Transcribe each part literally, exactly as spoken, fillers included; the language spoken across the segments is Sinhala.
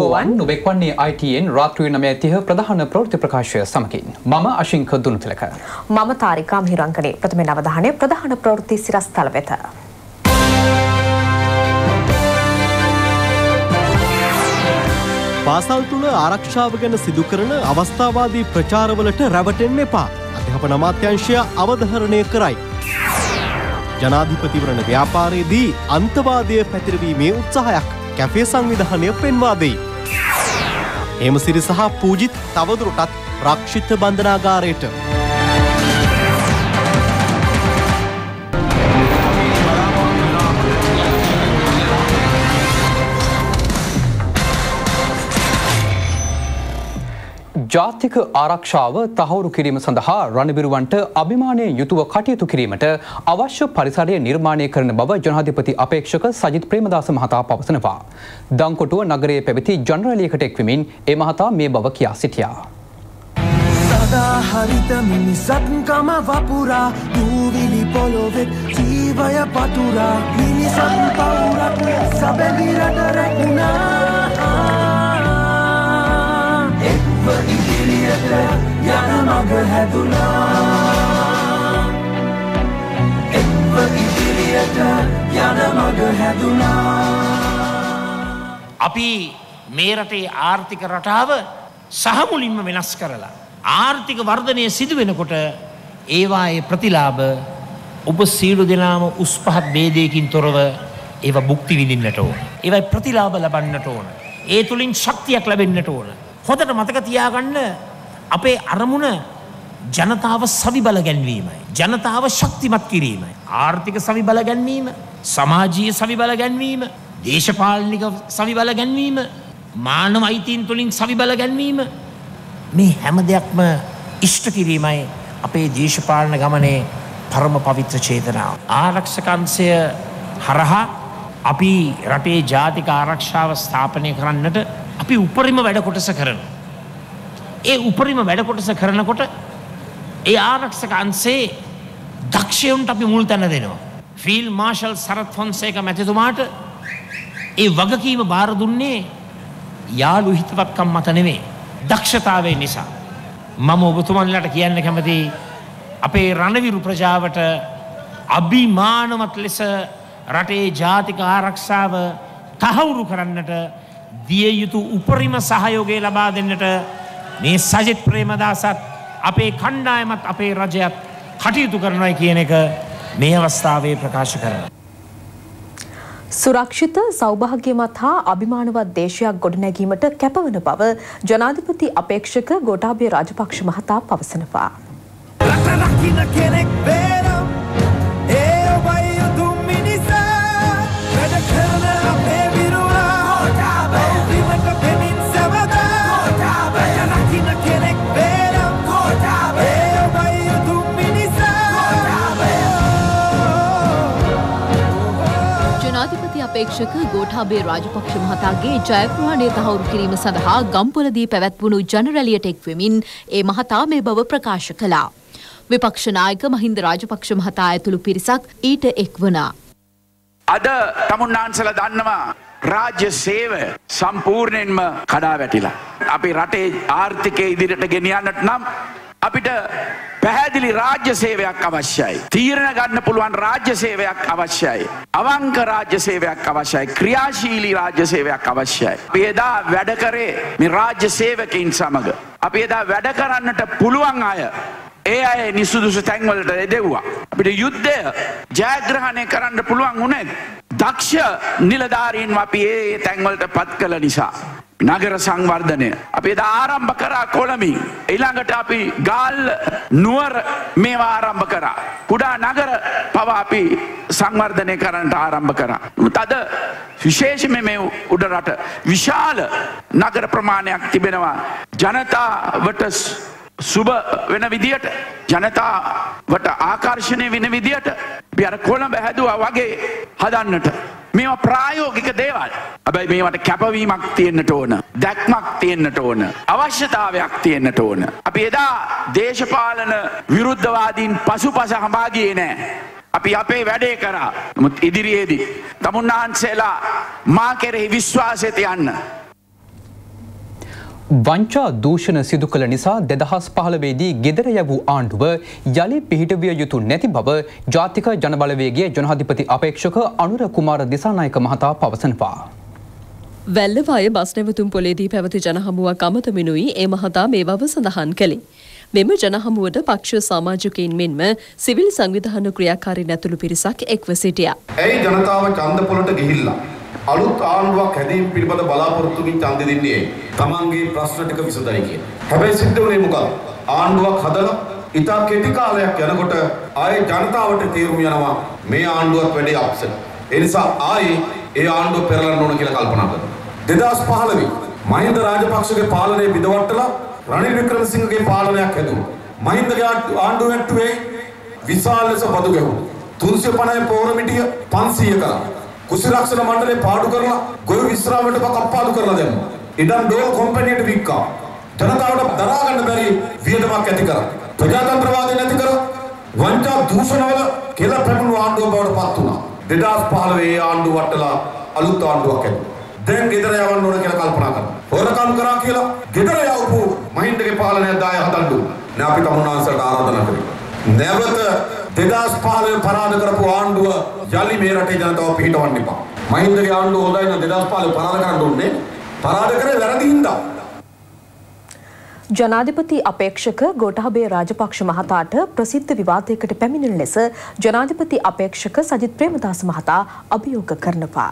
ආයුබෝවන් නොබෙක්වන්නේ I T N රාත්‍රී නවය තිහ ප්‍රධාන ප්‍රවෘත්ති ප්‍රකාශය සමගින් මම අශිංක දුනුතිලක මම තාරිකා මිහිරංගනේ ප්‍රථම අවධානය ප්‍රධාන ප්‍රවෘත්ති සිරස්තල වෙත පාසල් තුල ආරක්ෂාව ගැන සිදු කරන අවස්ථාවාදී ප්‍රචාරවලට රැවටෙන්න එපා. අධ්‍යාපන අමාත්‍යාංශය අවධාරණය කරයි. ජනාධිපතිවරණ ව්‍යාපාරයේදී අන්තවාදය පැතිරවීමේ උත්සාහයක් කැෆේ සංවිධානය පෙන්වා දෙයි. හේමසිරි සහ පූජිත් තවදුරටත් රක්ෂිත බන්ධනාගාරයට. ජාතික ආරක්ෂාව තහවුරු කිරීම සඳහා රණවිරුවන්ට අභිමානයෙන් යුතුව කටයුතු කිරීමට අවශ්‍ය පරිසරය නිර්මාණය කරන බව ජනාධිපති අපේක්ෂක සජිත් ප්‍රේමදාස මහතා පවසනවා. දංකොටුව නගරයේ පැවති ජනරැලියකට එක්වමින් ඒ මහතා මේ බව කියා සිටියා. සදා හරිත මිනිසත්කම වපුරා දූවිලි පොළොවෙත් ජීවය පතුරා මිනිසත් පවුරක් සබැඳි රට රැකුණා. ඉදිරියට යන මඟ හැදුනා එක්ව ඉදිරියට යන මඟ හැදුනා. අපි මේ රටේ ආර්ථික රටාව සහ මුලින්ම වෙනස් කරලා ආර්ථික වර්ධනය සිදු වෙනකොට ඒවායේ ප්‍රතිලාභ ඔබ සියලු දෙනාම උස් පහත් ભેදයකින් තොරව ඒවා භුක්ති විඳින්නට ඕන. ඒවයි ප්‍රතිලාභ ලබන්නට ඕන. ඒ තුලින් ශක්තියක් ලැබෙන්නට ඕන. හොඳට මතක තියාගන්න අපේ අරමුණ ජනතාව සවිබල ගැන්වීමයි. ජනතාව ශක්තිමත් කිරීමයි. ආර්ථික සවිබල ගැන්වීම, සමාජීය සවිබල ගැන්වීම, දේශපාලනික සවිබල ගැන්වීම, මානව අයිතීන් තුලින් සවිබල ගැන්වීම මේ හැම දෙයක්ම ඉෂ්ට කිරීමයි අපේ දේශපාලන ගමනේ පරම පවිත්‍ර චේතනාව. ආරක්ෂක අංශය හරහා අපි රටේ ජාතික ආරක්ෂාව ස්ථාපනය කරන්නට අපි උපරිම වැඩ කොටස කරනවා. ඒ උපරිම වැඩ කොටස කරනකොට ඒ ආරක්ෂක අංශයේ දක්ෂයන්ට අපි මුල් තැන දෙනවා. ෆීල්ඩ් මාෂල් සරත් ෆොන්සේකා මැතිතුමාට ඒ වගකීම බාර දුන්නේ යාළු හිතවත්කම් මත නෙමෙයි, දක්ෂතාවය නිසා. මම ඔබතුමන්ලාට කියන්න කැමතියි අපේ රණවිරු ප්‍රජාවට අභිමානවත් ලෙස රටේ ජාතික ආරක්ෂාව තහවුරු කරන්නට දිය යුතු උපරිම සහයෝගය ලබා දෙන්නට මේ සජිත් ප්‍රේමදාසත් අපේ කණ්ඩායමත් අපේ රජයත් කටයුතු කරනවා කියන එක මේ අවස්ථාවේ ප්‍රකාශ කරනවා. සුරක්ෂිත සෞභාග්‍යමත් හා අභිමානවත් දේශයක් ගොඩනැගීමට කැපවන බව ජනාධිපති අපේක්ෂක ගෝඨාභය රාජපක්ෂ මහතා පවසනවා. රට රකින්න කෙනෙක් බේරම් ඒ ඔබයි උතුම් මිනිසා වැඩ කරන අපේ විරුවා ගෝඨාභය විමට පෙමින් සවදා ගෝඨාභය රකින්න කෙනෙක් බේරම් ගෝඨාභය ඒ ඔබයි උතුම් මිනිසා ගෝඨාභය. ජනාධිපති අපේක්ෂක ගෝඨාභය රාජපක්ෂ මහතාගේ ජයග්‍රහණය තහවුරු කිරීම සඳහා ගම්පොලදී පැවැත්වුණු ජනරැලියට එක්වෙමින් ඒ මහතා මේ බව ප්‍රකාශ කළා. විපක්ෂ නායක මහින්ද රාජපක්ෂ මහතා ඇතුළු පිරිසක් ඊට එක්වනා. අද තමුන්නාන්සලා දන්නවා රාජ්‍ය සේවය සම්පූර්ණයෙන්ම කඩා වැටිලා. අපි රටේ ආර්ථිකය ඉදිරියට ගෙනියන්නට නම් අපිට පැහැදිලි රාජ්‍ය සේවයක් අවශ්‍යයි. තීරණ ගන්න පුළුවන් රාජ්‍ය සේවයක් අවශ්‍යයි. අවංක රාජ්‍ය සේවයක් අවශ්‍යයි. ක්‍රියාශීලී රාජ්‍ය සේවයක් අවශ්‍යයි. අපි එදා වැඩ කරේ මේ රාජ්‍ය සේවකයින් සමග. අපි එදා වැඩ කරන්නට පුළුවන් අය ඒ අය නිසුදුසු තැන්වලට එදෙව්වා. අපිට යුද්ධය ජයග්‍රහණය කරන්න පුළුවන් වුණේ දක්ෂ නිලධාරීන් අපි ඒ තැන්වලට පත් කළ නිසා. නගර සංවර්ධනය අපි එදා ආරම්භ කරා කොළඹින්. ඊළඟට අපි ගාල්ල නුවර මේවා ආරම්භ කරා. කුඩා නගර පවා අපි සංවර්ධනය කරන්නට ආරම්භ කරා. තද විශේෂයෙන්ම මේ උඩ රට විශාල නගර ප්‍රමාණයක් තිබෙනවා. ජනතාවට සුබ වෙන විදියට, ජනතාවට ආකර්ෂණය වෙන විදියට අපි අර කොළඹ හැදුවා වගේ හදන්නට. මේවා ප්‍රායෝගික දේවල්. හැබැයි මේවට කැපවීමක් තියෙන්නට ඕන, දැක්මක් තියෙන්නට ඕන, අවශ්‍යතාවයක් තියෙන්නට ඕන. අපි එදා දේශපාලන විරුද්ධවාදීන් පසුපස හඹා ගියේ නෑ. අපි අපේ වැඩේ කරා. නමුත් ඉදිරියේදී තමුන්නාන්සේලා මා කෙරෙහි විශ්වාසය තියන්න. වංචා දූෂණ සිදු කළ නිසා දෙදහස් පහළවේදී ගෙදර යවූ ආණ්ඩුව යළි පිහිටවිය යුතු නැති බව ජාතික ජනබලවේගයේ ජනාධිපති අපේක්ෂක අනුර කුමාර දිසානායක මහතා පවසනවා. වැල්ලවාය බස් නැවතුම් පොලේදී පැවති ජනහමුවක් අමතමිනුයි ඒ මහතා මේ බව සඳහන් කළේ. මෙම ජනහමුවට පක්ෂ සමාජිකයින් මෙන්ම සිවිල් සංවිධාන ක්‍රියාකාරීන් ඇතුළු පිරිසක් එක්ව සිටියා. ඇයි ජනතාව ඡන්ද පොලට ගිහිල්ලා අලුත් ආණ්ඩුවක් හැදීම පිළිබඳ බලාපොරොත්තුකින් ඡන්දෙ දෙන්නේ තමන්ගේ ප්‍රශ්න ටික විසඳයි කියන. හැබැයි සිද්ධ වුණේ මොකක්ද? ආණ්ඩුවක් හදලා ඉතා කෙටි කාලයක් යනකොට ආයේ ජනතාවට තේරුම් යනවා මේ ආණ්ඩුවත් වැඩි අප්සෙට්. ඒ නිසා ආයේ ඒ ආණ්ඩුව පෙරලන්න ඕන කියලා කල්පනා කරනවා. දෙදහස් පහළවේ මහින්ද රාජපක්ෂගේ පාලනය බිඳවට්ටලා රනිල් වික්‍රමසිංහගේ පාලනයක් හැදුවා. මහින්දගේ ආණ්ඩුව ඇට්ටුවේ විශාල ලෙස බදු ගැහුවා. තුන්සිය පනහේ පෝරමිටිය පන්සීය කරා. කුසිරක්ෂණ මණ්ඩලේ පාඩු කරලා ගොවි විශ්‍රාමයට කප්පාදු කරලා දැම්මා. ඉඩම් ඩෝල් කම්පැනියට වික්කා. ජනතාවට දරා ගන්න බැරි වියදමක් ඇති කරා. ප්‍රජාතන්ත්‍රවාදය නැති කරා. වංචා දූෂණවල කියලා පැමුණු ආණ්ඩුව බවට පත් වුණා. දෙදහස් පහළවේ ආණ්ඩුව වටලා අලුත් ආණ්ඩුවක් ඇතුවා. දැන් ගෙදර යවන්න ඕන කියලා කල්පනා කරනවා. හොරකම් කරා කියලා ගෙදර යවපු මහින්දගේ පාලනය දාය හදන්න ඕන. නේ අපි තමුන්නාන්සලට ආරාධනා කරමු. නැවත දෙදහස් පහළවේ පරාද කරපු ආණ්ඩුව යලි මේ රටේ ජනතාව පිහිටවන්න එපා. මහින්දගේ ආණ්ඩුව හොඳයි නම් දෙදහස් පහළවේ පරාද කරන්න ඕනේ. පරාද කරේ වැරදි හින්දා. ජනාධිපති අපේක්ෂක ගෝඨාභය රාජපක්ෂ මහතාට ප්‍රසිද්ධ විවාදයකට පැමිණෙන ලෙස ජනාධිපති අපේක්ෂක සජිත් ප්‍රේමදාස මහතා අභියෝග කරනවා.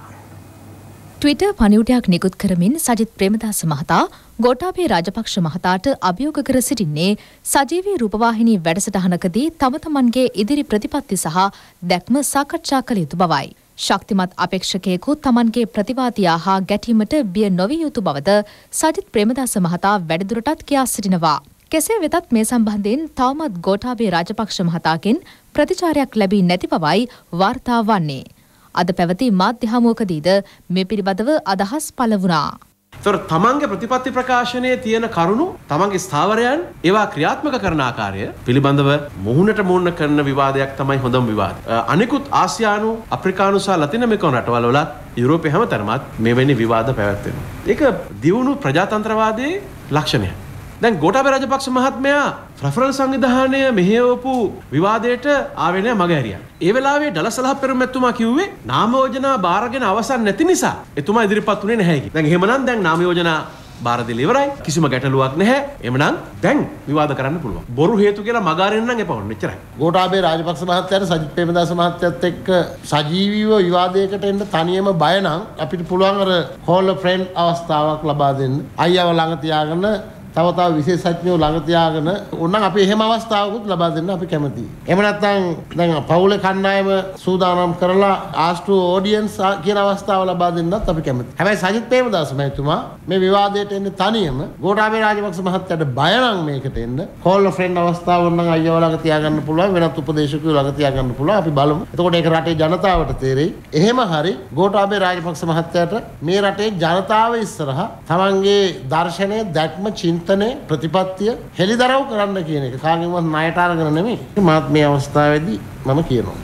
ට්විටර් පණිවුඩයක් නිකුත් කරමින් සජිත් ප්‍රේමදාස මහතා ගෝඨාභය රාජපක්ෂ මහතාට අභියෝග කර සිටින්නේ සජීවී රූපවාහිනී වැඩසටහනකදී තම තමන්ගේ ඉදිරි ප්‍රතිපත්ති සහ දැක්ම සාකච්ඡා කළ යුතු බවයි. ශක්තිමත් අපේක්ෂකයෙකු තමන්ගේ ප්‍රතිවාදියා හා ගැටීමට බිය නොවිය යුතු බවද සජිත් ප්‍රේමදාස මහතා වැඩිදුරටත් කියා සිටිනවා. කෙසේ වෙතත් මේ සම්බන්ධයෙන් තවමත් ගෝඨාභය රාජපක්ෂ මහතාගෙන් ප්‍රතිචාරයක් ලැබී නැති බවයි වාර්තා වන්නේ. අද පැවති මාධ්‍ය හමුවකදීද මේ පිළිබඳව අදහස් පළ වුණා. ඒතර තමන්ගේ ප්‍රතිපත්ති ප්‍රකාශනයේ තියෙන කරුණු තමන්ගේ ස්ථාවරයන් ඒවා ක්‍රියාත්මක කරන ආකාරය පිළිබඳව මුහුණට මුහුණ කරන විවාදයක් තමයි හොඳම විවාදය. අනිකුත් ආසියානු, අප්‍රිකානු සහ ලතින් ඇමරිකානු රටවල් වලත් යුරෝපයේ හැමතැනමත් මෙවැනි විවාද පැවැත්වෙනවා. ඒක දියුණු ප්‍රජාතන්ත්‍රවාදයේ ලක්ෂණයක්. දැන් ගෝඨාභය රාජපක්ෂ මහත්මයා ෆෙඩරල් සංවිධානය මෙහෙයවපු විවාදයට ආවේ නැහැ මග හැරියා. ඒ වෙලාවේ ඩලස් පෙරමුණැතිතුමා කිව්වේ නාම යෝජනා බාරගෙන අවසන් නැති නිසා එතුමා ඉදිරිපත් උනේ නැහැ කියලා. දැන් එහෙමනම් දැන් නාම යෝජනා බාර දෙල ඉවරයි. කිසිම ගැටලුවක් නැහැ. එhmenan දැන් විවාද කරන්න පුළුවන්. බොරු හේතු කියලා මග අරින්න නම් එපා. මෙච්චරයි. ගෝඨාභය රාජපක්ෂ මහත්තයාට සජිත් ප්‍රේමදාස මහත්තයත් එක්ක සජීවීව විවාදයකට එන්න තනියම බය නම් අපිට පුළුවන් අර කෝල් අ ෆ්‍රෙන්ඩ් අවස්ථාවක් ලබා දෙන්න. අයියව ළඟ තියාගෙන තව තව විශේෂඥයෝ ළඟ තියාගෙන ඕනනම් අපි එහෙම අවස්ථාවකුත් ලබා දෙන්න අපි කැමතියි. එහෙම නැත්නම් දැන් පවුලේ කණ්ඩායම සූදානම් කරලා ආස්ට්‍රු ඔඩියන්ස් කියන අවස්ථාව ලබා දෙන්නත් අපි කැමතියි. හැබැයි සජිත් ප්‍රේමදාස මහතුමා මේ විවාදයට එන්නේ තනියම ගෝඨාභය රාජපක්ෂ මහත්තයාට බය නම් මේකට එන්න කෝල් අ ෆ්‍රෙන්ඩ් අවස්ථාව ඕනනම් අයියව ළඟ තියාගන්න පුළුවන්, වෙනත් උපදේශකයෝ ළඟ තියාගන්න පුළුවන්. අපි බලමු. එතකොට ඒක රටේ ජනතාවට තේරෙයි. එහෙම හරි ගෝඨාභය රාජපක්ෂ මහත්තයාට මේ රටේ ජනතාව ඉස්සරහා තමන්ගේ දර්ශනය, දැක්ම, චින්ත ප්‍රතිපත්තිය හෙළිදරව් කරන්න කියන එක කාගෙන්වත් ණයට අරගෙන නෙමෙයි. මාත් මේ අවස්ථාවේදී මම කියනවා.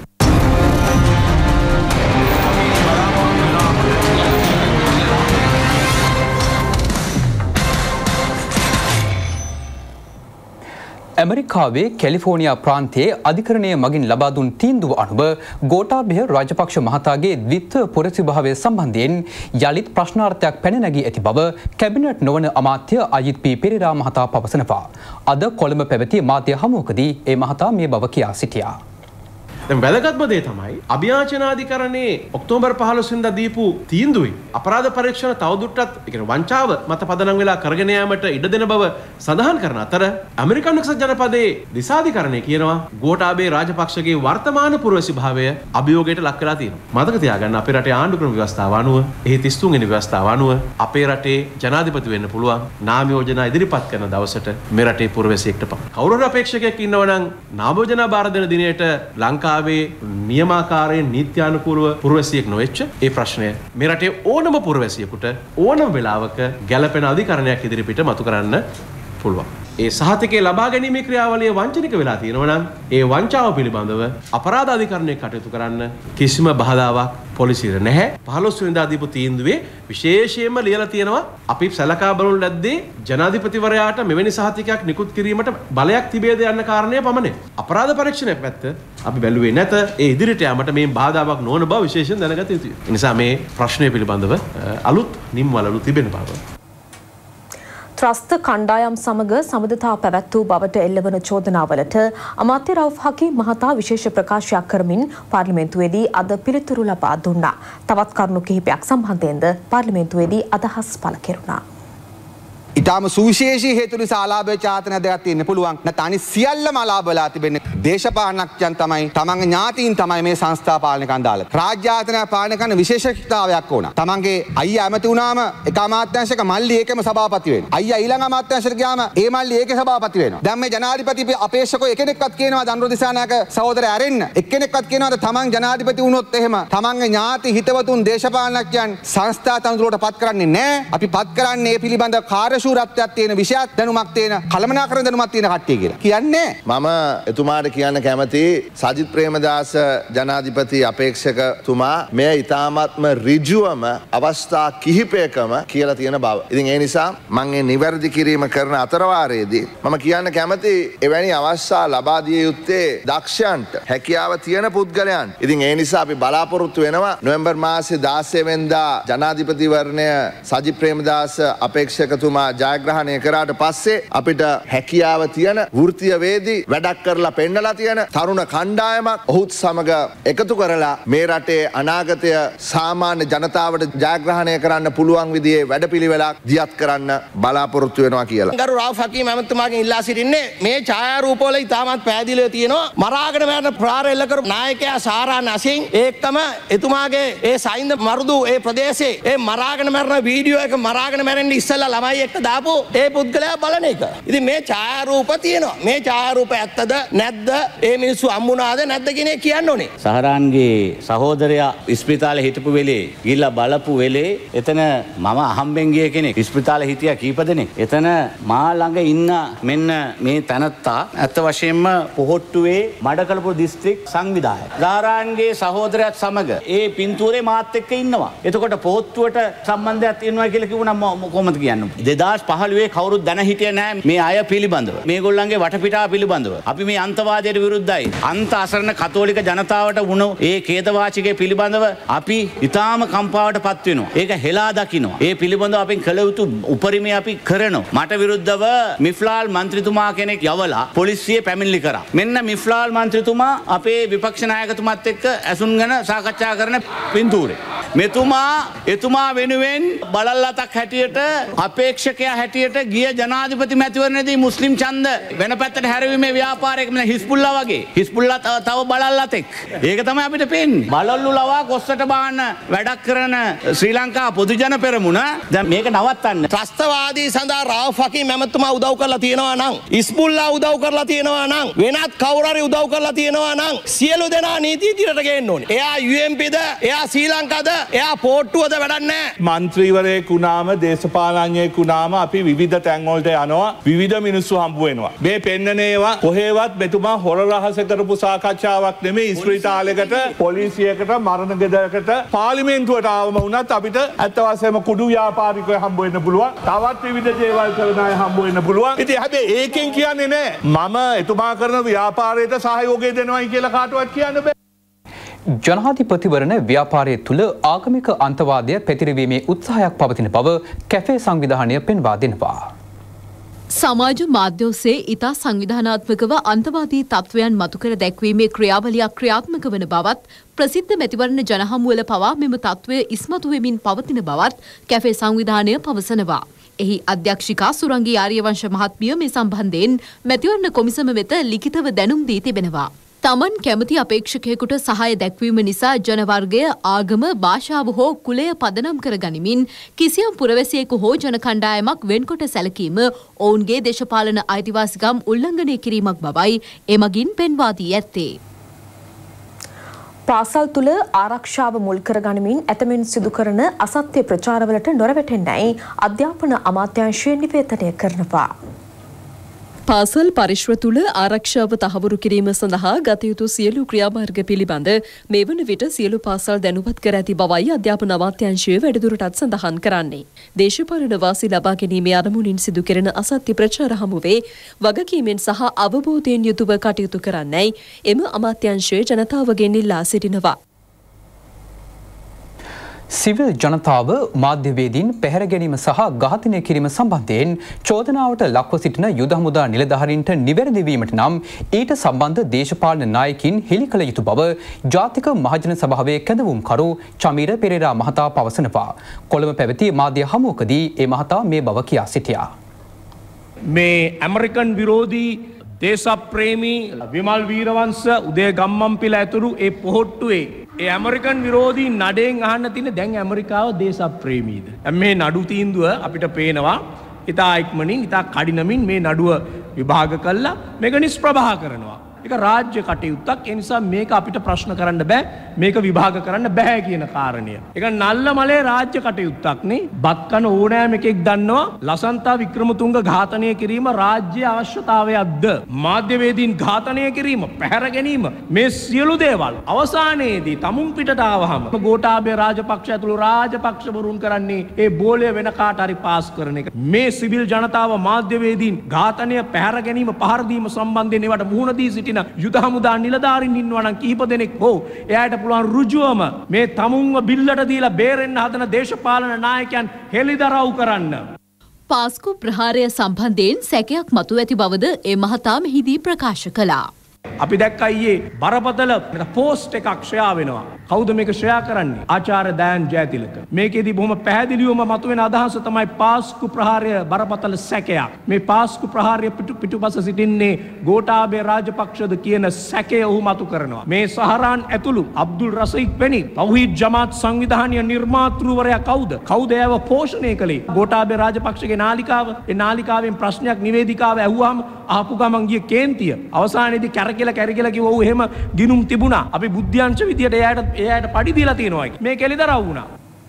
ඇමරිකාවේ කැලිෆෝනියා ප්‍රාන්තයේ අධිකරණය මගින් ලබා දුන් තීන්දුව අනුව ගෝඨාභය රාජපක්ෂ මහතාගේ ද්විත්ව පුරසිභාවය සම්බන්ධයෙන් යළිත් ප්‍රශ්නාර්ථයක් පැන නැගී ඇති බව කැබිනට් නොවන අමාත්‍ය අජිත් පී පෙරේරා මහතා පවසනවා. අද කොළඹ පැවති මාධ්‍ය හමුවකදී ඒ මහතා මේ බව කියා සිටියා. දැන් වැදගත්ම දේ තමයි අභියාචනාධිකරණයේ ඔක්තෝබර් පහළොස් වෙනිදා දීපු තීන්දුවේ අපරාධ පරීක්ෂණ තවදුරටත් ඒ කියන්නේ වංචාව මත පදනම් වෙලා කරගෙන යාමට ඉඩ දෙන බව සඳහන් කරන අතර ඇමරිකන් එක්සත් ජනපදයේ දිසාධිකරණය කියනවා ගෝඨාභය රාජපක්ෂගේ වර්තමාන පුරවැසිභාවය අභියෝගයට ලක් වෙලා තියෙනවා. මතක තියාගන්න අපේ රටේ ආණ්ඩු ක්‍රම ව්‍යවස්ථාව අනුව එහි තිස් තුන් වෙනි ව්‍යවස්ථාව අනුව අපේ රටේ ජනාධිපති වෙන්න පුළුවන් නාම යෝජනා ඉදිරිපත් කරන දවසට මේ රටේ පුරවැසියෙක්ට පමණයි. කවුරු හරි අපේක්ෂකයෙක් ඉන්නවා නම් නාම යෝජනා බාර දෙන දිනේට ලංකාව නියමාකාරයෙන් නීත්‍යානුකූලව පුරවැසියෙක් නොවෙච්ච ඒ ප්‍රශ්නය මේ රටේ ඕනම පුරවැසියෙකුට ඕනම වෙලාවක ගැළපෙන අධිකරණයක් ඉදිරිපිට මතු කරන්න පුළුවන්. ඒ සහතිකය ලබා ගැනීමේ ක්‍රියාවලිය වංචනික වෙලා තියෙනවා නම් ඒ වංචාව පිළිබඳව අපරාධ අධිකරණය කටයුතු කරන්න කිසිම බාධාවක් පොලිසියට නැහැ. පහළොස් වෙනිදා දීපු තීන්දුවේ විශේෂයෙන්ම ලියලා තියෙනවා අපි සලකා බලන ලද්දේ ජනාධිපතිවරයාට මෙවැනි සහතිකයක් නිකුත් කිරීමට බලයක් තිබේද යන්න කාරණය පමණයි. අපරාධ පරීක්ෂණය පැත්ත අපි බැලුවේ නැත. ඒ ඉදිරියට යාමට මේ බාධාවක් නොවන බව විශේෂයෙන් දැනගත යුතුයි. ඒ නිසා මේ ප්‍රශ්නය පිළිබඳව අලුත් නිම්වලලු තිබෙන බව. ත්‍රස්ත කණ්ඩායම් සමග සබඳතා පැවැත් වූ බවට එල්ලවන චෝදනාවලට අමාත්‍ය රවුෆ් හකීම් මහතා විශේෂ ප්‍රකාශයක් කරමින් පාර්ලිමේන්තුවේදී අද පිළිතුරු ලබා දුන්නා. තවත් කරුණු කිහිපයක් සම්බන්ධයෙන්ද පාර්ලිමේන්තුවේදී අදහස් පළ කෙරුණා. ඉතාම සුවිශේෂී හේතු නිසා අලාභ ආතන දෙයක් තියෙන්න පුළුවන්. නැත්නම් අනිත් සියල්ලම අලාභ වෙලා තිබෙන්නේ දේශපාලනඥයන් තමයි, තමන්ගේ ඥාතීන් තමයි මේ සංස්ථා පාලනය කරන දාලා. රාජ්‍ය ආයතන පාලනය කරන විශේෂතාවයක් ඕන. තමන්ගේ අයියා ඇමති වුණාම එක අමාත්‍යාංශයක මල්ලි ඒකෙම සභාපති වෙනවා. අයියා ඊළඟ අමාත්‍යාංශයට ගියාම ඒ මල්ලි ඒකේ සභාපති වෙනවා. දැන් මේ ජනාධිපති අපේක්ෂකෝ එකෙනෙක්වත් කියනවා දන්රෝ දිසානායක සහෝදරයා ඇරෙන්න. එක්කෙනෙක්වත් කියනවාද තමන් ජනාධිපති වුණොත් එහෙම තමන්ගේ ඥාති හිතවතුන් දේශපාලනඥයන් සංස්ථා තනතුරට පත් කරන්නේ නැහැ. අපි පත් කරන්නේ මේ පිළිබඳ කාර්ය ශූරත්වයක් තියෙන විෂයක් දැනුමක් තියෙන කළමනාකරන දැනුමක් තියෙන කට්ටිය කියලා. කියන්නේ මම එතුමාට කියන්න කැමති සජිත් ප්‍රේමදාස ජනාධිපති අපේක්ෂකතුමා මෙය ඉතාමත්ම ඍජුවම අවස්ථා කිහිපයකම කියලා තියෙන බව. ඉතින් ඒ නිසා මම මේ නිවැරදි කිරීම කරන අතරවාරයේදී මම කියන්න කැමති එවැනි අවස්ථා ලබා දිය යුත්තේ දක්ෂයන්ට, හැකියාව තියෙන පුද්ගලයන්ට. ඉතින් ඒ නිසා අපි බලාපොරොත්තු වෙනවා නොවැම්බර් මාසේ දාසය වෙනිදා ජනාධිපතිවරණය සජිත් ප්‍රේමදාස අපේක්ෂකතුමා ජයග්‍රහණය කරාට පස්සේ අපිට හැකියාව තියෙන වෘත්තීය වේදී වැඩක් කරලා පෙන්නලා තියෙන තරුණ කණ්ඩායමක් ඔහුත් සමග එකතු කරලා මේ රටේ අනාගතය සාමාන්‍ය ජනතාවට ජයග්‍රහණය කරන්න පුළුවන් විදිහේ වැඩපිළිවෙලක් දියත් කරන්න බලාපොරොත්තු වෙනවා කියලා. ගරු රවුෆ් හකීම් ඇමතුමාගෙන් ඉල්ලා සිටින්නේ මේ ඡායාරූපවල ඉතාමත් පැහැදිලිව තියෙනවා මරාගෙන මරන ප්‍රහාර එල්ල කරපු නායකයා සාරා නසින් ඒකම එතුමාගේ ඒ සයින්ද මරුදු ඒ ප්‍රදේශයේ ඒ මරාගෙන මරන වීඩියෝ එක මරාගෙන මැරෙන්න ඉස්සෙල්ලා ළමයි එක්ක දාපු ඒ පුද්ගලයා බලන එක. ඉතින් මේ ඡායාරූප තියෙනවා. මේ ඡායාරූප ඇත්තද නැද්ද? ඒ මිනිස්සු අම්මුණාද නැද්ද කියන එක කියන්න ඕනේ. සහරාන්ගේ සහෝදරයා ඉස්පිතාලේ හිටපු වෙලේ ගිහිල්ලා බලපු වෙලේ එතන මම අහම්බෙන් ගිය කෙනෙක් ඉස්පිතාලේ හිටියා කීප දෙනෙක්. එතන මා ළඟ ඉන්න මෙන්න මේ තනත්තා ඇත්ත වශයෙන්ම පොහොට්ටුවේ මඩකලපුර දිස්ත්‍රික් සංවිධායක. සහරාන්ගේ සහෝදරයාත් සමග ඒ පින්තූරේ මාත් එක්ක ඉන්නවා. එතකොට පොහොට්ටුවට සම්බන්ධයක් තියෙනවා කියලා කිව්වනම් කොහොමද කියන්නේ? දෙදාස් පහළොවේ කවුරුත් දැන හිටියේ නැහැ මේ අය පිළිබඳව. මේගොල්ලන්ගේ වටපිටාව පිළිබඳව. අපි මේ අන්තවාදයට විරුද්ධයි. අන්ත අසරණ කතෝලික ජනතාවට වුණ ඒ ඛේදවාචකයේ පිළිබඳව අපි ඊටාම කම්පාවට පත් වෙනවා. ඒක හෙලා දකිනවා. ඒ පිළිබඳව අපෙන් කළ යුතු උපරිමය අපි කරනවා. මට විරුද්ධව මිෆ්ලාල් මන්ත්‍රීතුමා කෙනෙක් යවලා පොලිසිය පැමිණිලි කරා. මෙන්න මිෆ්ලාල් මන්ත්‍රීතුමා අපේ විපක්ෂ නායකතුමාත් එක්ක ඇසුන්ගෙන සාකච්ඡා කරන පින්තූරේ. මෙතුමා එතුමා වෙනුවෙන් බලල්ලතක් හැටියට අපේක්ෂකයා හැටියට ගිය ජනාධිපති මැතිවරණයේදී මුස්ලිම් ඡන්ද වෙන පැත්තට හැරවීමේ ව්‍යාපාරයක මෙන්න හිස්බුල්ලා වගේ හිස්බුල්ලා තව බලල්ලතෙක්. ඒක තමයි අපිට පේන්නේ. බලල්ලු ලවා කොස්සට බාන්න වැඩක් කරන ශ්‍රී ලංකා පොදු ජන පෙරමුණ දැන් මේක නවත්තන්න. ත්‍රස්තවාදී සඳහා රවුෆ් හකීම් ඇමතුමා උදව් කරලා තියෙනවා නම්, හිස්බුල්ලා උදව් කරලා තියෙනවා නම්, වෙනත් කවුරු හරි උදව් කරලා තියෙනවා නම් සියලු දෙනා නීති ඉදිරියට ගේන්න ඕනේ. එයා යූ එම් පීද, එයා ශ්‍රී ලංකාද, එයා පොට්ටුවද වැඩක් නැහැ. මන්ත්‍රීවරයෙක් වුණාම දේශපාලඥයෙක් වුණාම අපි විවිධ තැන්වලට යනවා, විවිධ මිනිස්සු හම්බ වෙනවා. මේ පෙන්නන ඒවා කොහේවත් මෙතුමා හොර රහස කරපු සාකච්ඡාවක් නෙමෙයි. ඉස්පිරිතාලයකට, පොලිසියකට, මරණ ගෙදරකට, පාර්ලිමේන්තුවට ආවම වුණත් අපිට ඇත්ත වශයෙන්ම කුඩු ව්‍යාපාරිකයෝ හම්බ වෙන්න පුළුවන්. තවත් විවිධ දේවල් කරන අය හම්බ වෙන්න පුළුවන්. ඉතින් හැබැයි ඒකෙන් කියන්නේ නෑ මම එතුමා කරන ව්‍යාපාරයට සහයෝගය දෙනවයි කියලා කාටවත් කියන්න බෑ. ජනාධිපතිවරණ ව්‍යාපාරය තුළ ආගමික අන්තවාදය පැතිරවීමේ උත්සාහයක් පවතින බව කැෆේ සංවිධානය පෙන්වා දෙනවා. සමාජ මාධ්‍ය ඔස්සේ ඉතා සංවිධානාත්මකව අන්තවාදී තත්ත්වයන් මතුකර දැක්වීමේ ක්‍රියාවලියක් ක්‍රියාත්මක වන බවත් ප්‍රසිද්ධ මැතිවරණ ජනහමුවල පවා මෙම තත්ත්වය ඉස්මතු වෙමින් පවතින බවත් කැෆේ සංවිධානය පවසනවා. එහි අධ්‍යක්ෂිකා සුරංගී ආර්යවංශ මහත්මිය මේ සම්බන්ධයෙන් මැතිවරණ කොමිසම වෙත ලිඛිතව දැනුම් දී තිබෙනවා. තමන් කැමති අපේක්ෂකයෙකුට සහාය දැක්වීම නිසා ජනවර්ගය ආගම භාෂාව හෝ කුලය පදනම් කර ගනිමින් කිසියම් පුරවැසියෙකු හෝ ජන කණ්ඩායමක් වෙන්කොට සැලකීම ඔවුන්ගේ දේශපාලන අයිතිවාසිකම් උල්ලංඝනය කිරීමක් බවයි එමගින් පෙන්වා දී ඇත්තේ. පාසල් තුල ආරක්ෂාව මුල් කර ගනිමින් ඇතමින් සිදු කරන අසත්‍ය ප්‍රචාරවලට නොරවැටෙන්නයි අධ්‍යාපන අමාත්‍යාංශය නිවේදනය කරනවා. පාසල් පරිශ්‍ර තුළ ආරක්ෂාව තහවුරු කිරීම සඳහා ගත යුතු සියලු ක්‍රියාමාර්ග පිළිබඳ මේ වන විට සියලු පාසල් දැනුවත් කර ඇති බවයි අධ්‍යාපන අමාත්‍යාංශය වැඩිදුරටත් සඳහන් කරන්නේ. දේශපාලන වාසි ලබා ගැනීමේ අරමුණින් සිදු කෙරෙන අසත්‍ය ප්‍රචාර හමුවේ වගකීමෙන් සහ අවබෝධයෙන් යුතුව කටයුතු කරන්නයි එම අමාත්‍යාංශය ජනතාවගෙන් ඉල්ලා සිටිනවා. සිවිල් ජනතාව මාධ්‍යවේදීන් පැහැර ගැනීම සහ ඝාතනය කිරීම සම්බන්ධයෙන් චෝදනාවට ලක්ව සිටින යුද හමුදා නිලධාරීන්ට නිවැරදි වීමට නම් ඊට සම්බන්ධ දේශපාලන නායකින් හෙළි කළ යුතු බව ජාතික මහජන සභාවේ කැඳවුම්කරු චමීර පෙරේරා මහතා පවසනවා. කොළඹ පැවති මාධ්‍ය හමුවකදී ඒ මහතා මේ බව කියා සිටියා. මේ ඇමරිකන් විරෝධී දේශප්‍රේමී විමල් වීරවංශ උදේ ගම්මන්පිල ඇතුළු ඒ පොහොට්ටුවේ ඒ ඇමරිකන් විරෝධී නඩයෙන් අහන්න තියෙන දැන් ඇමරිකාව දේශප්‍රේමීද? මේ නඩු තීන්දුව අපිට පේනවා ඉතා ඉක්මනින් ඉතා කඩිනමින් මේ නඩුව විභාග කළා මේක නිෂ්ප්‍රභා කරනවා. ඒක රාජ්‍ය කටයුත්තක්. ඒ නිසා මේක අපිට ප්‍රශ්න කරන්න බෑ. මේක විභාග කරන්න බෑ කියන කාරණය. ඒක නල්ල මලේ රාජ්‍ය කටයුත්තක් නේ. බත් කන ඕනෑම එකෙක් දන්නවා ලසන්තා වික්‍රමතුංග ඝාතනය කිරීම රාජ්‍ය අවශ්‍යතාවයක්ද? මාධ්‍යවේදීන් ඝාතනය කිරීම, පැහැර ගැනීම මේ සියලු දේවල් අවසානයේදී තමුන් පිටට ආවහම ගෝඨාභය රාජපක්ෂ ඇතුළු රාජපක්ෂවරුන් කරන්නේ ඒ බෝලය වෙන කාට හරි පාස් කරන එක. මේ සිවිල් ජනතාව මාධ්‍යවේදීන් ඝාතනය, පැහැර ගැනීම, පහර දීම සම්බන්ධයෙන් ඒවට මුහුණ දී සිටින යුද හමුදා නිලධාරීන් ඉන්නවා නම් කීප දෙනෙක් හෝ එයාට පුළුවන් ඍජුවම මේ තමුන්ව බිල්ලට දීලා බේරෙන්න හදන දේශපාලන නායකයන් හෙළිදරව් කරන්න. පාස්කු ප්‍රහාරය සම්බන්ධයෙන් සැකයක් මතුව ඇති බවද ඒ මහතා මෙහිදී ප්‍රකාශ කළා. අපි දැක්කා ඊයේ බරපතල පෝස්ට් එකක් ෂෙයා වෙනවා. කවුද මේක ෂෙයා කරන්නේ? ආචාර්ය දයන් ජයතිලක. මේකෙදි බොහොම පැහැදිලිවම මතුවෙන අදහස තමයි පාස්කු ප්‍රහාරය බරපතල සැකයක්. මේ පාස්කු ප්‍රහාරය පිටු පිටුපස සිටින්නේ ගෝඨාභය රාජපක්ෂද කියන සැකය ඔහු මතු කරනවා. මේ සහරාන් ඇතුළු අබ්දුල් රසීක් වෙනි තෞහීද් ජමාත් සංවිධානීය නිර්මාතෘවරයා කවුද? කවුද එයව පෝෂණය කළේ? ගෝඨාභය රාජපක්ෂගේ නාලිකාව. ඒ නාලිකාවෙන් ප්‍රශ්නයක් නිවේදිකාව ඇහුවාම අහපු ගමන් ගිය කේන්තිය අවසානයේදී කැරකිලා කැරකිලා කිව්ව ඔව් එහෙම ගිනුම් තිබුණා. අපි බුද්ධ්‍යංශ විදියට එයාට එයාට පඩි දීලා තියෙනවා. මේ කෙලිදරව් වුණා.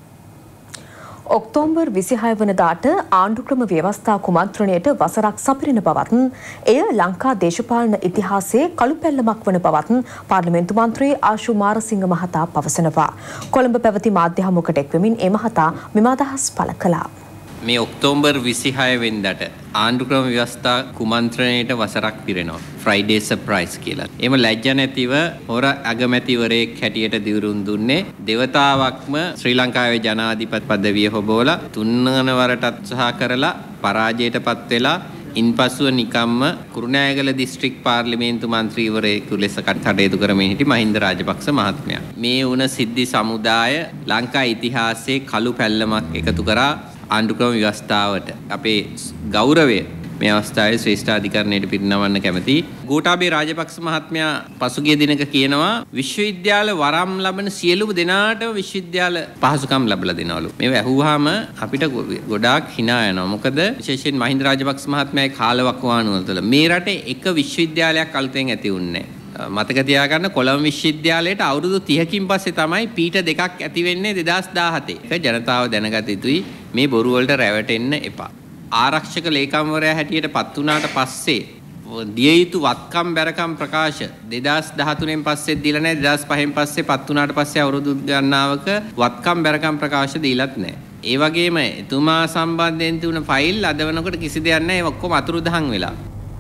ඔක්තෝබර් විසිහය වනදාට ආණ්ඩුක්‍රම ව්‍යවස්ථා කුමන්ත්‍රණයට වසරක් සපිරෙන බවත් එය ලංකා දේශපාලන ඉතිහාසයේ කළු පැල්ලමක් වන බවත් පාර්ලිමේන්තු මන්ත්‍රී ආශු මාරසිංහ මහතා පවසනවා. කොළඹ පැවති මාධ්‍ය හමුවකට එක්වෙමින් ඒ මහතා මෙම අදහස් පළ කළා. මේ ඔක්තෝබර් විසිහය වෙනිදාට ආණ්ඩුක්‍රම ව්‍යවස්ථා කුමන්ත්‍රණයට වසරක් පිරෙනවා. ෆ්‍රයිඩේ සර්ප්‍රයිස් කියලා. එම ලැජ්ජ නැතිව හොර අගමැතිවරයෙක් හැටියට දිවුරුම් දුන්නේ දෙවතාවක්ම ශ්‍රී ලංකාවේ ජනාධිපති පදවිය හොබවලා තුන්වන වරටත් උත්සාහ කරලා පරාජයටපත් වෙලා ඉන්පසුව නිකම්ම කුරුණෑගල දිස්ත්‍රික් පාර්ලිමේන්තු මන්ත්‍රීවරයෙකු ලෙස කටයුතු කරමින් සිටි මහින්ද රාජපක්ෂ මහත්මයා. මේ වුණ සිද්ධි සමුදාය ලංකා ඉතිහාසයේ කළු පැල්ලමක් එකතු කරා ආණ්ඩුක්‍රම ව්‍යවස්ථාවට අපේ ගෞරවය මේ අවස්ථාවේ ශ්‍රේෂ්ඨාධිකරණයට පිරිනමන්න කැමති. ගෝඨාභය රාජපක්ෂ මහත්මයා පසුගිය දිනක කියනවා විශ්වවිද්‍යාල වරම් ලබන සියලුම දෙනාටම විශ්වවිද්‍යාල පහසුකම් ලැබලා දෙනවලු. මේව ඇහුවාම අපිට ගොඩාක් hina යනවා. මොකද විශේෂයෙන් මහින්ද රාජපක්ෂ මහත්මයාගේ කාලවකවානුව තුළ මේ රටේ එක විශ්වවිද්‍යාලයක් අලුතෙන් ඇති වුණේ නැහැ. මතක තියාගන්න කොළඹ විශ්වවිද්‍යාලයට අවුරුදු තිහකින් පස්සේ තමයි පීඨ දෙකක් ඇති වෙන්නේ දෙදාස් දාහතේ. ඒක ජනතාව දැනගත යුතුයි. මේ බොරු වලට රැවටෙන්න එපා. ආරක්ෂක ලේකම්වරයා හැටියට පත් වුණාට පස්සේ දිය යුතු වත්කම් බැරකම් ප්‍රකාශ දෙදාස් දහතුනෙන් පස්සේ දීලා නැහැ. දෙදාස් පහෙන් පස්සේ පත් වුණාට පස්සේ අවුරුදු ගණනාවක වත්කම් බැරකම් ප්‍රකාශ දීලත් නැහැ. ඒ වගේම එතුමා සම්බන්ධයෙන් තිබුණ ෆයිල් අද වෙනකොට කිසි දෙයක් නැහැ. ඒ ඔක්කොම අතුරුදහන් වෙලා.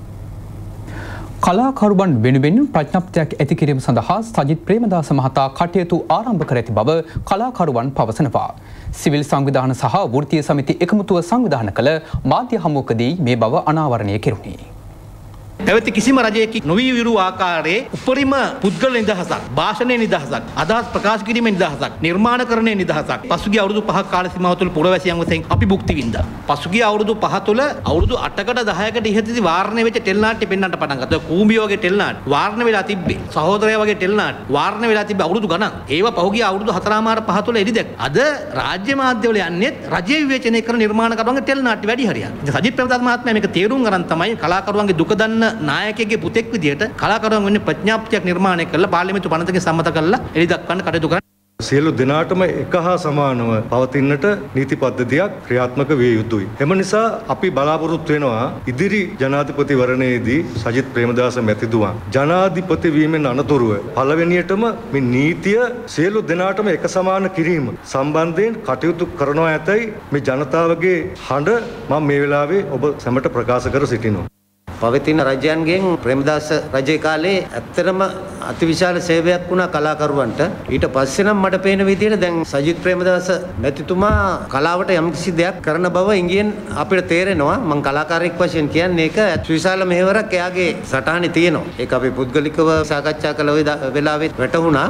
කලාකරුවන් වෙනුවෙන් ප්‍රඥප්තියක් ඇති කිරීම සඳහා සජිත් ප්‍රේමදාස මහතා කටයුතු ආරම්භ කර ඇති බව කලාකරුවන් පවසනවා. සිවිල් සංවිධාන සහ වෘත්තීය සමිති එකමුතුව සංවිධානය කළ මාධ්‍ය හමුවකදී මේ බව අනාවරණය කෙරුණි. පැවති කිසිම රජයක නොවී විරු ආකාරයේ උපරිම පුද්ගල නිදහසක්, භාෂණයේ නිදහසක්, අදහස් ප්‍රකාශ කිරීමේ නිදහසක්, නිර්මාණකරණයේ නිදහසක් පසුගිය අවුරුදු පහක කාල සීමාව තුළ පුරවැසියන් වශයෙන් අපි භුක්ති විඳා. පසුගිය අවුරුදු පහ තුළ අවුරුදු අටකට දහයකට ඉහතදී වාරණය වෙච්ච ටෙල් නාට්‍ය පෙන්වන්නට පටන් ගත්තා. කූඹිය වගේ ටෙල් නාට්‍ය වාරණය වෙලා තිබ්බේ. සහෝදරය වගේ ටෙල් නාට්‍ය වාරණය වෙලා තිබ්බේ අවුරුදු ගණන්. ඒවා පහුගිය අවුරුදු හතරමාර පහ තුළ එළි දැක්. අද රාජ්‍ය මාධ්‍යවල යන්නේ රජයේ විවේචනය කරන නිර්මාණකරුවන්ගේ ටෙල් නාට්‍ය වැඩි හරියක්. සජිත් ප්‍රේමදාස මහත්මයා මේක තේරුම් ගන්න තමයි කලාකරුවන්ගේ දුක දන්න නායකයෙක්ගේ පුතෙක් විදියට කලාකරුවන් වෙන්නේ ප්‍රඥාප්තියක් නිර්මාණය කරලා පාර්ලිමේන්තු පනතකින් සම්මත කරලා එළි දක්වන්න කටයුතු කරන්නේ. සියලු දෙනාටම එක හා සමානව පවතින්නට නීති පද්ධතියක් ක්‍රියාත්මක විය යුතුයි. එම නිසා අපි බලාපොරොත්තු වෙනවා ඉදිරි ජනාධිපතිවරණයේදී සජිත් ප්‍රේමදාස මැතිතුමා ජනාධිපති වීමෙන් අනතුරුව පළවෙනියටම මේ නීතිය සියලු දෙනාටම එක සමාන කිරීම සම්බන්ධයෙන් කටයුතු කරනවා ඇතැයි මේ ජනතාවගේ හඬ මම මේ වෙලාවේ ඔබ සැමට ප්‍රකාශ කර සිටිනවා. පවතින රජයන්ගෙන් ප්‍රේමදාස රජයේ කාලේ ඇත්තටම අතිවිශාල සේවයක් වුණා කලාකරුවන්ට. ඊට පස්සේ නම් මට පේන විදිහට දැන් සජිත් ප්‍රේමදාස මැතිතුමා කලාවට යම්කිසි දෙයක් කරන බව ඉංගියෙන් අපිට තේරෙනවා. මම කලාකාරයෙක් වශයෙන් කියන්නේ ඒක අතිවිශාල මෙහෙවරක් එයාගේ සටහනේ තියෙනවා. ඒක අපි පුද්ගලිකව සාකච්ඡා කළ වෙලාවෙත් වැටහුණා.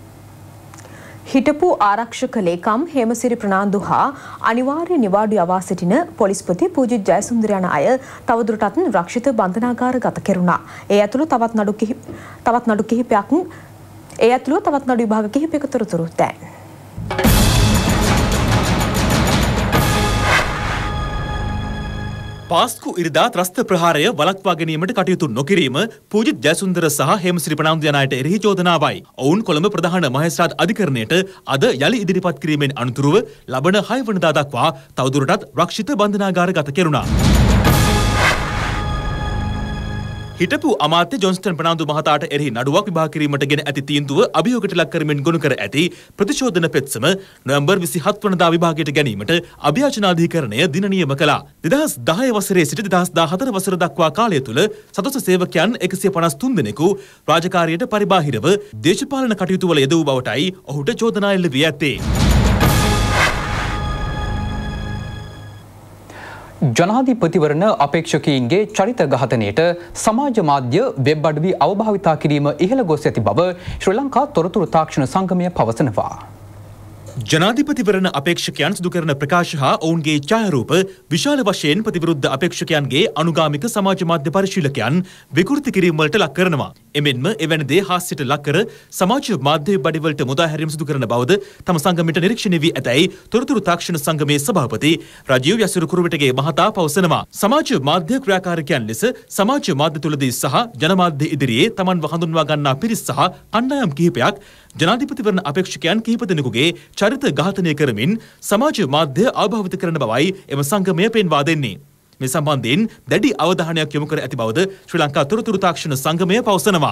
හිටපු ආරක්ෂක ලේකම් හේමසිරි ප්‍රනාන්දු හා අනිවාර්ය නිවාඩු යවා සිටින පොලිස්පති පූජිත් ජයසුන්දර යන අය තවදුරටත් රක්ෂිත බන්ධනාගාර ගත කෙරුණා. ඒ ඇතුළු තවත් නඩු කිහිප තවත් නඩු කිහිපයක් ඒ ඇතුළු තවත් නඩු විභාග කිහිපයක තොරතුරු දැන්. පාස්කු ඉරිදා ත්‍රස්ත ප්‍රහාරය වළක්වා ගැනීමට කටයුතු නොකිරීම පූජිත් ජයසුන්දර සහ හේමසිරි ප්‍රනාන්දු යන අයට එරෙහි චෝදනාවයි. ඔවුන් කොළඹ ප්‍රධාන මහේස්ත්‍රාත් අධිකරණයට අද යලි ඉදිරිපත් කිරීමෙන් අනතුරුව ලබන හය වනදා දක්වා තවදුරටත් රක්ෂිත බන්ධනාගාර ගත කෙරුණා. හිටපු අමාත්‍ය ජොන්ස්ටන් ප්‍රනාන්දු මහතාට එරෙහි නඩුවක් විභාග කිරීමට ගෙන ඇති තීන්දුව අභියෝගයට ලක් කරමින් ගොනු කර ඇති ප්‍රතිශෝධන පෙත්සම නොවැම්බර් විසිහත් වනදා විභාගයට ගැනීමට අභියාචනාධිකරණය දින නියම කළා. දෙදහස් දහය වසරේ සිට දෙදහස් දාහතර වසර දක්වා කාලය තුල සදස්ස සේවකයන් එකසිය පනස් තුන් දෙනෙකු රාජකාරියට පරිබාහිරව දේශපාලන කටයුතු වල යෙද වූ බවටයි ඔහුට චෝදනා එල්ල වී ඇත්තේ. ජනාධිපතිවරණ අපේක්ෂකයින්ගේ චරිත ඝාතනයට සමාජ මාධ්‍ය වෙබ් අඩවි අවභාවිතා කිරීම ඉහළ ගොස් ඇති බව ශ්‍රී ලංකා තොරතුරු තාක්ෂණ සංගමය පවසනවා. ජනාධිපතිවරණ අපේක්ෂකයන් සිදු කරන ප්‍රකාශ හා ඔවුන්ගේ ඡායාරූප විශාල වශයෙන් ප්‍රතිවිරුද්ධ අපේක්ෂකයන්ගේ අනුගාමික සමාජ මාධ්‍ය පරිශීලකයන් විකෘති කිරීම වලට ලක් කරනවා. එමෙන්ම එවැනි දේ හාස්‍යයට ලක් කර සමාජ මාධ්‍ය බඩවලට මුදා හැරීම සිදු කරන බවද තම සංගමයට නිරීක්ෂණය වී ඇතැයි තොරතුරු තාක්ෂණ සංගමේ සභාපති රජීව් යසුරු කුරුවිටගේ මහතා පවසනවා. සමාජ මාධ්‍ය ක්‍රියාකාරකයන් ලෙස සමාජ මාධ්‍ය තුලදී සහ ජනමාධ්‍ය ඉදිරියේ තමන්ව හඳුන්වා ගන්නා පිරිස් සහ කණ්ඩායම් කිහිපයක් ජනාධිපතිවරණ අපේක්ෂකයන් කිහිප දෙනෙකුගේ චරිත ඝාතනය කරමින් සමාජ මාධ්‍ය ආභාවිත කරන බවයි එම සංගමය පෙන්වා දෙන්නේ. මේ සම්බන්ධයෙන් දැඩි අවධානයක් යොමු කර ඇති බවද ශ්‍රී ලංකා තොරතුරු තාක්ෂණ සංගමය පවසනවා.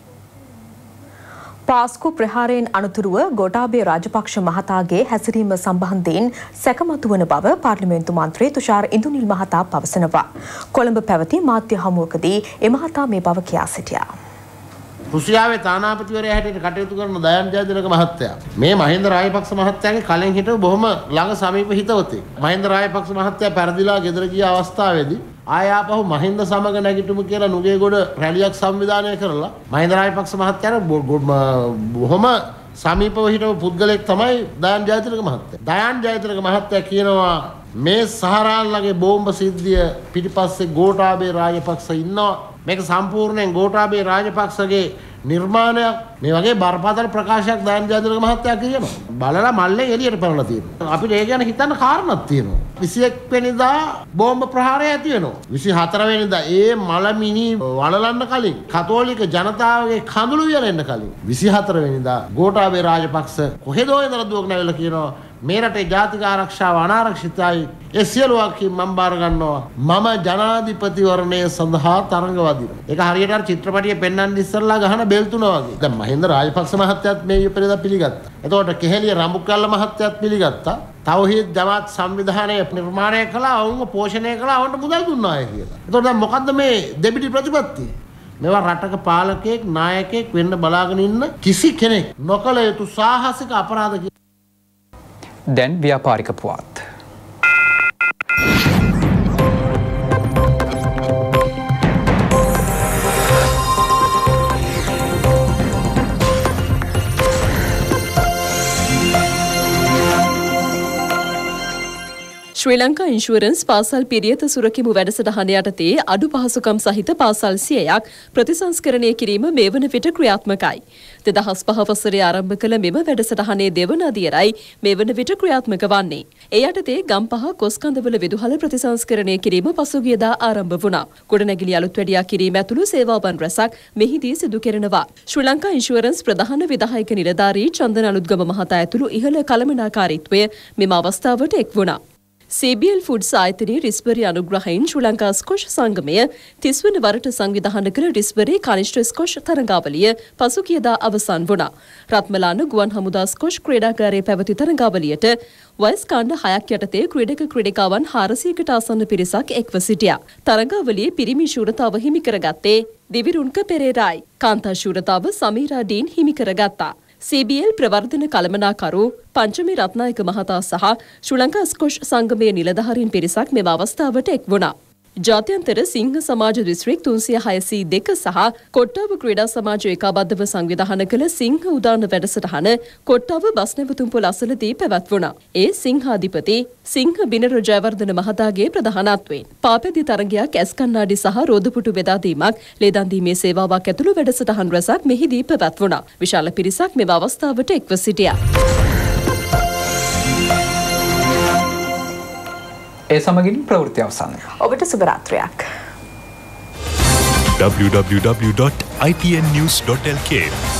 පාස්කු ප්‍රහාරයෙන් අනතුරුව ගෝඨාභය රාජපක්ෂ මහතාගේ හැසිරීම සම්බන්ධයෙන් සැකමතු වන බව පාර්ලිමේන්තු මන්ත්‍රී තුෂාර ඉන්දුනිල් මහතා පවසනවා. කොළඹ පැවති මාධ්‍ය හමුවකදී එම මහතා මේ බව කියා සිටියා. රුසියාවේ තානාපතිවරයා හැටියට කටයුතු කරන දයන් ජයතිලක මහත්තයා මේ මහින්ද රාජපක්ෂ මහත්තයාගේ කලින් හිටපු බොහොම ළඟ සමීප හිතවතෙක්. මහින්ද රාජපක්ෂ මහත්තයා පෙරදිලා ගෙදර ගිය අවස්ථාවේදී ආය ආපහු මහින්ද සමග නැගිටමු කියලා නුගේගොඩ රැලියක් සංවිධානය කරලා මහින්ද රාජපක්ෂ මහත්තයාට බොහොම සමීපව හිටපු පුද්ගලයෙක් තමයි දයන් ජයතිලක මහත්තයා. දයන් ජයතිලක මහත්තයා කියනවා මේ සහරාන්ලගේ බෝම්බ සිද්ධිය පිටිපස්සේ ගෝඨාභය රාජපක්ෂ ඉන්නවා. මේක සම්පූර්ණයෙන් ගෝඨාභය රාජපක්ෂගේ නිර්මාණයක්. මේ වගේ බරපතල ප්‍රකාශයක් දයන් ජයතිලක මහත්තයා කියනවා. බලලා මල්ලේ එළියට පැනලා තියෙනවා. අපිට ඒ ගැන හිතන්න කාරණාවක් තියෙනවා. විසිඑක් වෙනිදා බෝම්බ ප්‍රහාරය ඇති වෙනවා. විසිහතර වෙනිදා ඒ මලමිනි වලලන්න කලින් කතෝලික ජනතාවගේ කඳුළු වියලෙන්න කලින් විසිහතර වෙනිදා ගෝඨාභය රාජපක්ෂ කොහෙදෝ ඉඳලා දුවගෙන ආවිල්ලා කියනවා මේ රටේ ජාතික ආරක්ෂාව අනාරක්ෂිතයි. ඒ සියලු වකින් මම බාර ගන්නවා. මම ජනාධිපතිවරණය සඳහා තරඟ වදිනවා. ඒක හරියට අර චිත්‍රපටියේ පෙන්වන්න ඉස්සරලා ගහන බෙල් තුන වගේ. දැන් මහින්ද රාජපක්ෂ මහත්තයාත් මේ ඉපරේදා පිළිගත්තා. එතකොට කෙහෙලිය රඹුකල්ල මහත්තයාත් පිළිගත්තා. තවහීද් ජමාත් සංවිධානය නිර්මාණය කළා, ඔවුන්ව පෝෂණය කළා, ඔවුන්ට මුදල් දුන්නා කියලා. එතකොට දැන් මොකද්ද මේ දෙබිඩි ප්‍රතිපත්තිය? මේවා රටක පාලකයෙක් නායකයෙක් වෙන්න බලාගෙන ඉන්න කිසි කෙනෙක් නොකළ යුතු සාහසික අපරාධ. දැන් ව්‍යාපාරික පුවත්. ශ්‍රී ලංකා ඉන්ෂුරන්ස් පාසල් පිරියත සුරකිමු වැඩසටහන යටතේ අඩු පහසුකම් සහිත පාසල් සියයක් ප්‍රතිසංස්කරණය කිරීම මේ වන විට ක්‍රියාත්මකයි. දෙදහස් පහ වසරේ ආරම්භ කළ මෙම වැඩසටහනේ දෙවන අදියරයි මේ වන විට ක්‍රියාත්මක වන්නේ. ඒ යටතේ ගම්පහ කොස්කඳවල විදුහල ප්‍රතිසංස්කරණය කිරීම පසුගියදා ආරම්භ වුණා. ගොඩනැගිලි අලුත් වැඩියා කිරීම ඇතුළු සේවාවන් රැසක් මෙහිදී සිදු කෙරෙනවා. ශ්‍රී ලංකා ඉන්ෂුරන්ස් ප්‍රධාන විධායක නිලධාරී චන්දන අලුත්ගම මහතා ඇතුළු ඉහළ කළමනාකාරීත්වය මෙම අවස්ථාවට එක් වුණා. සී බී එල් ෆුඩ්ස් ආයතනයේ රිස්බරි අනුග්‍රහයෙන් ශ්‍රී ලංකා ස්කොෂ් සංගමය තිස් වන වරට සංවිධානය කළ රිස්බරි කනිෂ්ඨ ස්කොෂ් තරඟාවලිය පසුගියදා අවසන් වුණා. රත්මලාන ගුවන් හමුදා ස්කොෂ් ක්‍රීඩාගාරයේ පැවති තරඟාවලියට වයස් කාණ්ඩ හයක් යටතේ ක්‍රීඩක ක්‍රීඩිකාවන් හාරසියකට ආසන්න පිරිසක් එක්ව සිටියා. තරඟාවලියේ පිරිමි ශූරතාව හිමි කරගත්තේ දිවිරුන්ක පෙරේරායි. කාන්තා ශූරතාව සමීරා ඩීන් හිමි කරගත්තා. සී බී එල් ප්‍රවර්ධන කළමනාකරු පංචමී රත්නායක මහතා සහ ශ්‍රී ලංකා ස්කොෂ් සංගමයේ නිලධාරීන් පිරිසක් මෙම අවස්ථාවට එක් වුණා. ජාත්‍යන්තර සිංහ සමාජ දිස්ත්‍රික් තුන්සිය හයසී දෙක සහ කොට්ටාව ක්‍රීඩා සමාජ ඒකාබද්ධව සංවිධානය කළ සිංහ උදාන වැඩසටහන කොට්ටාව බස් නැවතුම්පොළ අසලදී පැවැත්වුණා. ඒ සිංහාධිපති සිංහ බිනර ජයවර්ධන මහතාගේ ප්‍රධානත්වයෙන් පාපැදි තරගයක් ඇස් කණ්ණාඩි සහ රෝදපුටු බෙදා දීමක් ලේදන් දීමේ සේවාවක් ඇතුළු වැඩසටහන් රැසක් මෙහිදී පැවැත්වුණා. විශාල පිරිසක් මෙම අවස්ථාවට එක්ව සිටියා. ඒ සමගින් ප්‍රවෘත්ති අවසන්. ඔබට සුබ රාත්‍රියක්. w w w dot i t n news dot l k